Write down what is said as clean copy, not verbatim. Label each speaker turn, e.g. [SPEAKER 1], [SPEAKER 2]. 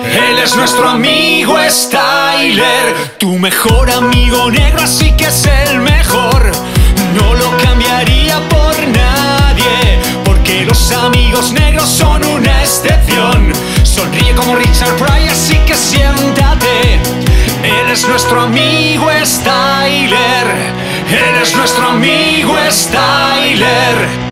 [SPEAKER 1] Él es nuestro amigo Styler, tu mejor amigo negro, así que es el mejor. No lo cambiaría por nadie, porque los amigos negros son una excepción. Sonríe como Richard Pryor, así que siéntate. Él es nuestro amigo Styler, él es nuestro amigo Styler.